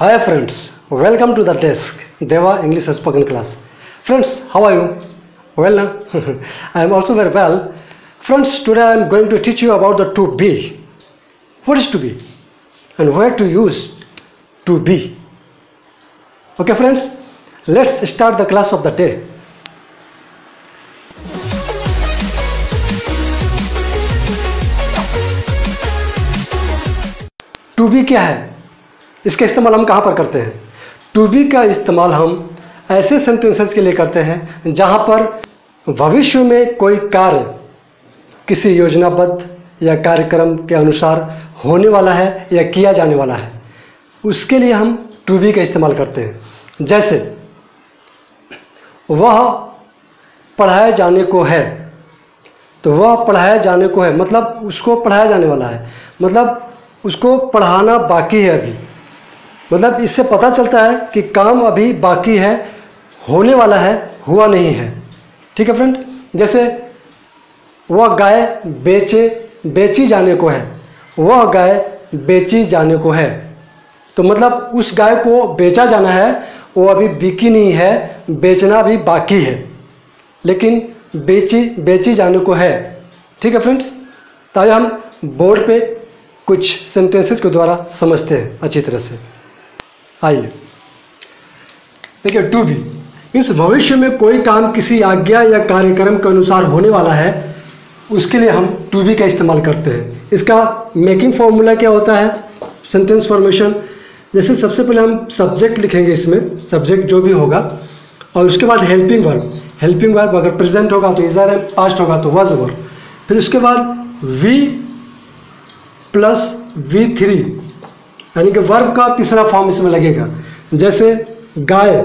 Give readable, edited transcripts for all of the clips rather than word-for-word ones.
Hi friends, welcome to the desk, Deva English Spoken Class. Friends, how are you? Well, I am also very well. Friends, today I am going to teach you about the to be. What is to be? And where to use to be. Okay friends, let's start the class of the day. To be क्या है, इसका इस्तेमाल हम कहाँ पर करते हैं? To be का इस्तेमाल हम ऐसे सेंटेंसेस के लिए करते हैं जहाँ पर भविष्य में कोई कार्य किसी योजनाबद्ध या कार्यक्रम के अनुसार होने वाला है या किया जाने वाला है, उसके लिए हम टू बी का इस्तेमाल करते हैं। जैसे वह पढ़ाए जाने को है, तो वह पढ़ाया जाने को है मतलब उसको पढ़ाया जाने वाला है, मतलब उसको पढ़ाना बाकी है अभी। मतलब इससे पता चलता है कि काम अभी बाकी है, होने वाला है, हुआ नहीं है। ठीक है फ्रेंड। जैसे वह गाय बेची जाने को है, वह गाय बेची जाने को है, तो मतलब उस गाय को बेचा जाना है, वो अभी बिकी नहीं है, बेचना भी बाकी है, लेकिन बेची जाने को है। ठीक है फ्रेंड्स। तो आइए हम बोर्ड पे कुछ सेंटेंसेस के द्वारा समझते हैं अच्छी तरह से। आइए देखिए, टू बी मीन्स भविष्य में कोई काम किसी आज्ञा या कार्यक्रम के अनुसार होने वाला है, उसके लिए हम टू बी का इस्तेमाल करते हैं। इसका मेकिंग फॉर्मूला क्या होता है? Sentence formation. जैसे सबसे पहले हम सब्जेक्ट लिखेंगे, इसमें सब्जेक्ट जो भी होगा, और उसके बाद हेल्पिंग वर्ब। हेल्पिंग वर्ब अगर प्रेजेंट होगा तो इज़ आर, पास्ट होगा तो वाज ओवर। फिर उसके बाद वी प्लस V3 यानी कि वर्ब का तीसरा फॉर्म इसमें लगेगा। जैसे गाय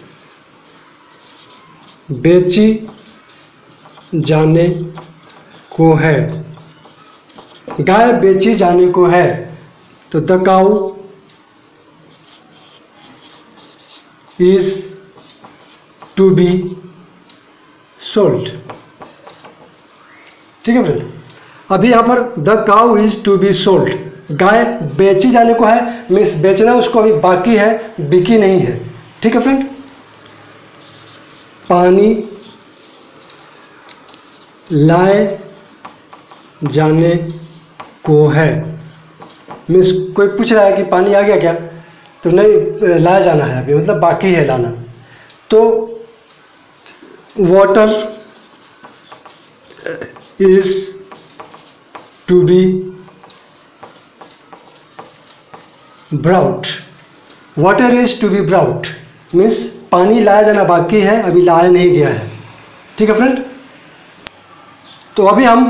बेची जाने को है, गाय बेची जाने को है, तो the cow is to be sold. ठीक है फ्रेंड। अभी यहाँ पर the cow is to be sold, गाय बेची जाने को है, मीन्स बेचना उसको अभी बाकी है, बिकी नहीं है। ठीक है फ्रेंड। पानी लाए जाने को है, मीन्स कोई पूछ रहा है कि पानी आ गया क्या, तो नहीं, लाया जाना है अभी, मतलब बाकी है लाना। तो water is to be brought, water is to be brought means पानी लाया जाना बाकी है, अभी लाया नहीं गया है। ठीक है फ्रेंड। तो अभी हम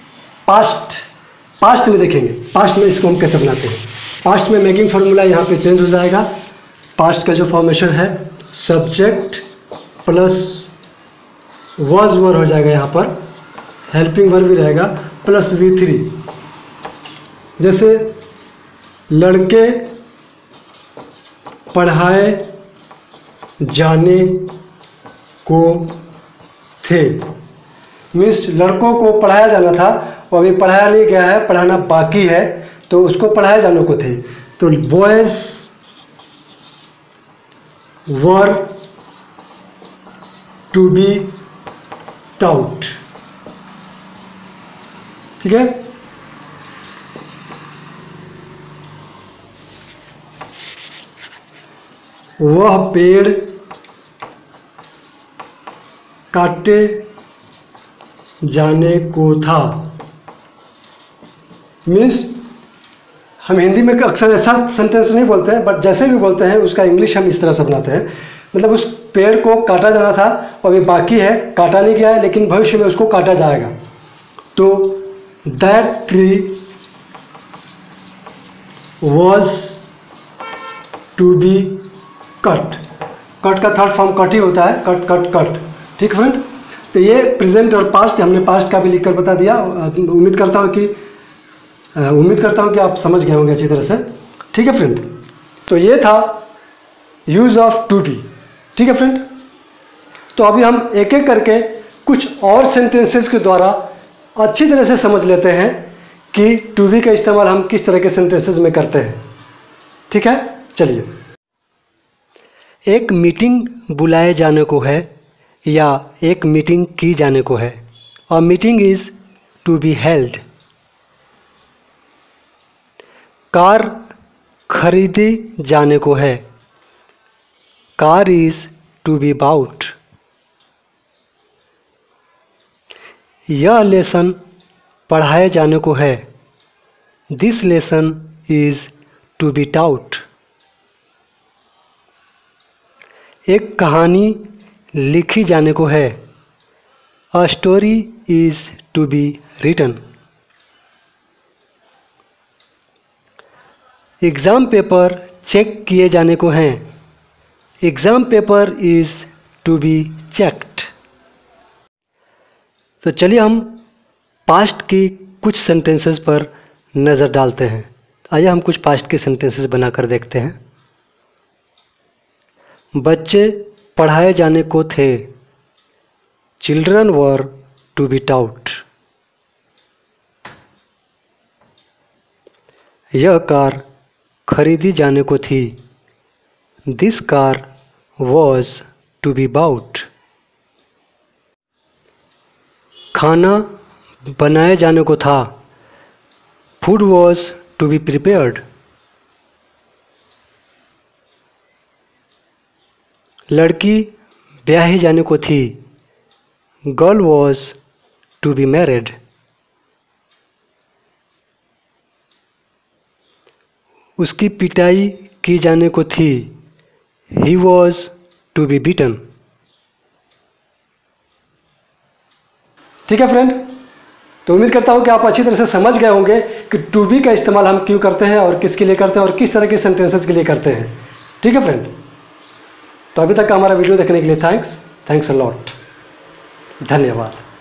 पास्ट में देखेंगे, पास्ट में इसको हम कैसे बनाते हैं। पास्ट में मेकिंग फार्मूला यहाँ पे चेंज हो जाएगा। पास्ट का जो फॉर्मेशन है, सब्जेक्ट प्लस वाज वर हो जाएगा, यहाँ पर हेल्पिंग वर्ब भी रहेगा, प्लस V3। जैसे लड़के पढ़ाए जाने को थे, मीन्स लड़कों को पढ़ाया जाना था, वो अभी पढ़ाया नहीं गया है, पढ़ाना बाकी है, तो उसको पढ़ाए जाने को थे। तो boys were to be taught. ठीक है। वह पेड़ काटे जाने को था, मीन्स हम हिंदी में अक्सर ऐसा सेंटेंस नहीं बोलते हैं, बट जैसे भी बोलते हैं उसका इंग्लिश हम इस तरह से बनाते हैं। मतलब उस पेड़ को काटा जाना था, और अभी बाकी है, काटा नहीं गया है, लेकिन भविष्य में उसको काटा जाएगा। तो that tree was to be cut। Cut का थर्ड फॉर्म कट ही होता है, कट कट कट। ठीक फ्रेंड। तो ये प्रेजेंट और पास्ट, हमने पास्ट का भी लिखकर बता दिया। उम्मीद करता हूँ कि आप समझ गए होंगे अच्छी तरह से। ठीक है फ्रेंड। तो ये था यूज ऑफ टू बी। ठीक है फ्रेंड। तो अभी हम एक एक करके कुछ और सेंटेंसेस के द्वारा अच्छी तरह से समझ लेते हैं कि टू बी का इस्तेमाल हम किस तरह के सेंटेंसेस में करते हैं। ठीक है, चलिए। एक मीटिंग बुलाए जाने को है या एक मीटिंग की जाने को है। A meeting is to be held. Car खरीदी जाने को है। Car is to be bought. यह लेसन पढ़ाए जाने को है। This lesson is to be taught. एक कहानी लिखी जाने को है। A story is to be written. Exam paper check किए जाने को हैं। Exam paper is to be checked. तो चलिए हम पास्ट की कुछ सेंटेंसेस पर नज़र डालते हैं। आइए हम कुछ पास्ट के सेंटेंसेस बनाकर देखते हैं। बच्चे पढ़ाए जाने को थे। Children were to be taught. यह कार खरीदी जाने को थी। This car was to be bought. खाना बनाए जाने को था। Food was to be prepared. लड़की ब्याही जाने को थी। Girl was to be married. उसकी पिटाई की जाने को थी। He was to be beaten. ठीक है फ्रेंड, तो उम्मीद करता हूँ कि आप अच्छी तरह से समझ गए होंगे कि टू बी का इस्तेमाल हम क्यों करते हैं और किसके लिए करते हैं और किस तरह के सेंटेंसेस के लिए करते हैं। ठीक है फ्रेंड, तो अभी तक का हमारा वीडियो देखने के लिए थैंक्स अ लॉट। धन्यवाद।